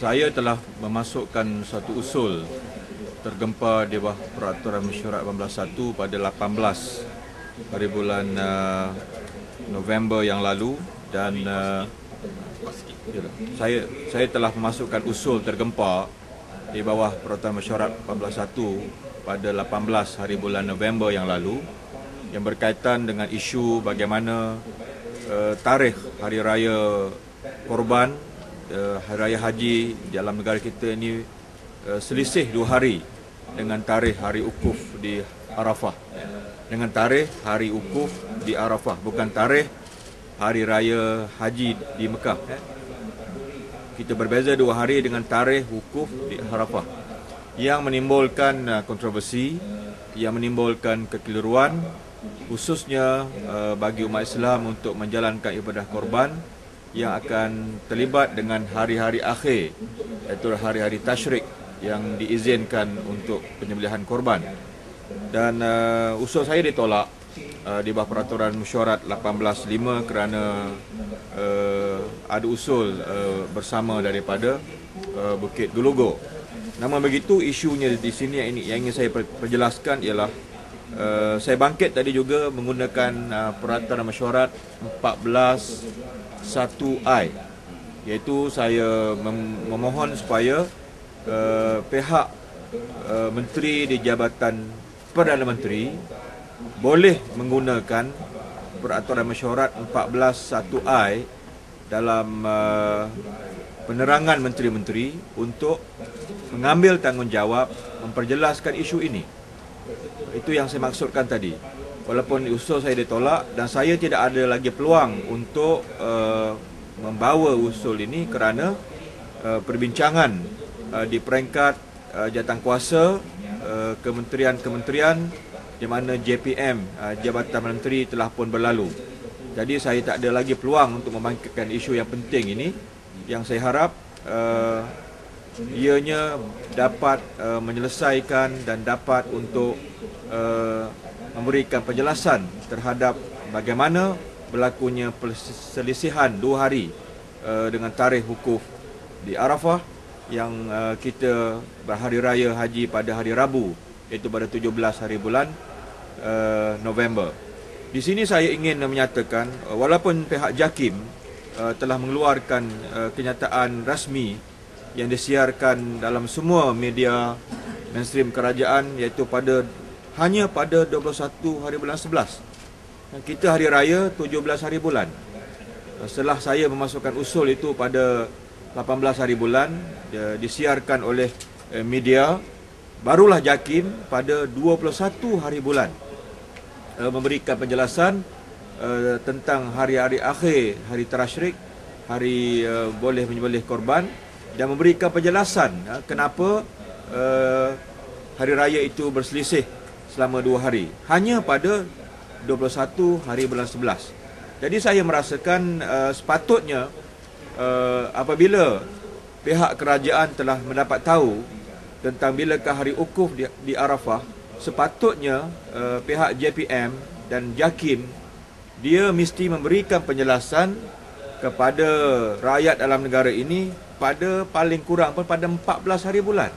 Saya telah memasukkan satu usul tergempar di bawah Peraturan Mesyuarat 18.1 pada 18 hari bulan November yang lalu, dan saya telah memasukkan usul tergempar di bawah Peraturan Mesyuarat 18.1 pada 18 hari bulan November yang lalu, yang berkaitan dengan isu bagaimana tarikh Hari Raya Korban, Hari Raya Haji dalam negara kita ini selisih 2 hari dengan tarikh Hari Ukuf di Arafah. Dengan tarikh Hari Ukuf di Arafah, bukan tarikh Hari Raya Haji di Mekah. Kita berbeza 2 hari dengan tarikh Ukuf di Arafah, yang menimbulkan kontroversi, yang menimbulkan kekeliruan, khususnya bagi umat Islam untuk menjalankan ibadah korban yang akan terlibat dengan hari-hari akhir, iaitu hari-hari tasyrik yang diizinkan untuk penyembelihan korban. Dan usul saya ditolak di bawah Peraturan Mesyuarat 18.5 kerana ada usul bersama daripada Bukit Gelugur. Namun begitu, isunya di sini yang ingin saya perjelaskan ialah saya bangkit tadi juga menggunakan Peraturan Mesyuarat 14.1I, iaitu saya memohon supaya pihak menteri di Jabatan Perdana Menteri boleh menggunakan Peraturan Mesyuarat 14.1I dalam penerangan menteri-menteri untuk mengambil tanggungjawab memperjelaskan isu ini. Itu yang saya maksudkan tadi. Walaupun usul saya ditolak dan saya tidak ada lagi peluang untuk membawa usul ini kerana perbincangan di peringkat jawatankuasa kementerian-kementerian di mana JPM, Jabatan Menteri, telah pun berlalu. Jadi saya tak ada lagi peluang untuk membangkitkan isu yang penting ini, yang saya harap ianya dapat menyelesaikan dan dapat untuk memberikan penjelasan terhadap bagaimana berlakunya perselisihan 2 hari dengan tarikh wukuf di Arafah, yang kita berhari raya haji pada hari Rabu, iaitu pada 17 hari bulan November. Di sini saya ingin menyatakan, walaupun pihak JAKIM telah mengeluarkan kenyataan rasmi yang disiarkan dalam semua media mainstream kerajaan, iaitu hanya pada 21 hari bulan 11. Kita hari raya 17 hari bulan. Setelah saya memasukkan usul itu pada 18 hari bulan, disiarkan oleh media, barulah JAKIM pada 21 hari bulan memberikan penjelasan tentang hari-hari akhir, hari tasyrik, hari boleh menyembelih korban, dan memberikan penjelasan kenapa hari raya itu berselisih selama 2 hari hanya pada 21 hari bulan 11. Jadi saya merasakan sepatutnya apabila pihak kerajaan telah mendapat tahu tentang bilakah hari ukuf di Arafah, sepatutnya pihak JPM dan JAKIM dia mesti memberikan penjelasan kepada rakyat dalam negara ini pada paling kurang pun pada 14 hari bulan.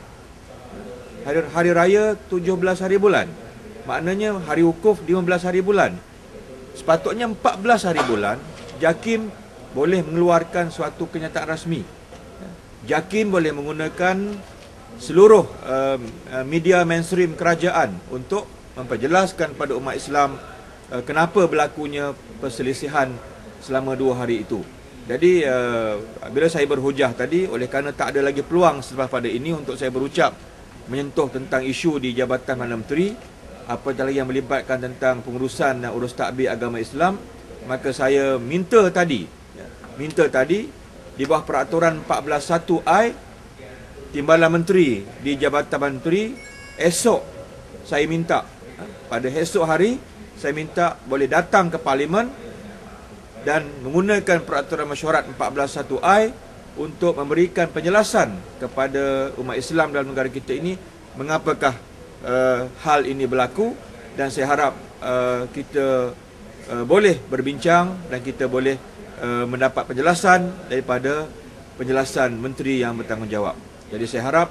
Hari raya 17 hari bulan. Maknanya hari wukuf 15 hari bulan. Sepatutnya 14 hari bulan JAKIM boleh mengeluarkan suatu kenyataan rasmi. JAKIM boleh menggunakan seluruh media mainstream kerajaan untuk memperjelaskan pada umat Islam kenapa berlakunya perselisihan selama 2 hari itu. Jadi bila saya berhujah tadi, oleh kerana tak ada lagi peluang selepas pada ini untuk saya berucap menyentuh tentang isu di Jabatan Perdana Menteri, apatah lagi yang melibatkan tentang pengurusan dan urus takbir agama Islam, maka saya minta tadi di bawah Peraturan 14.1I, Timbalan Menteri di Jabatan Menteri esok saya minta, pada esok hari saya minta boleh datang ke Parlimen dan menggunakan Peraturan Mesyuarat 14.1I untuk memberikan penjelasan kepada umat Islam dalam negara kita ini mengapakah hal ini berlaku, dan saya harap kita boleh berbincang dan kita boleh mendapat penjelasan daripada penjelasan menteri yang bertanggungjawab. Jadi saya harap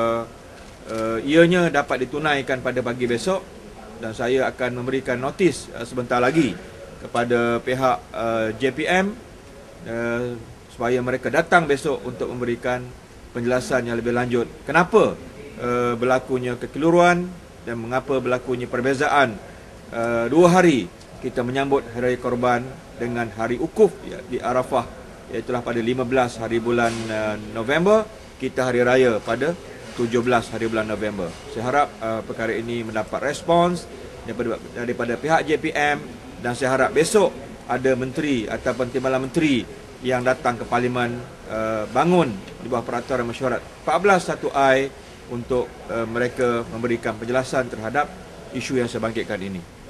ianya dapat ditunaikan pada pagi besok, dan saya akan memberikan notis sebentar lagi kepada pihak JPM supaya mereka datang besok untuk memberikan penjelasan yang lebih lanjut kenapa berlakunya kekeliruan dan mengapa berlakunya perbezaan 2 hari kita menyambut Hari Raya Korban dengan Hari Ukuf di Arafah, iaitu pada 15 hari bulan November, kita Hari Raya pada 17 hari bulan November. Saya harap perkara ini mendapat respons daripada pihak JPM, dan saya harap besok ada menteri ataupun timbalan menteri yang datang ke Parlimen bangun di bawah peraturan mesyuarat 14 1I untuk mereka memberikan penjelasan terhadap isu yang saya bangkitkan ini.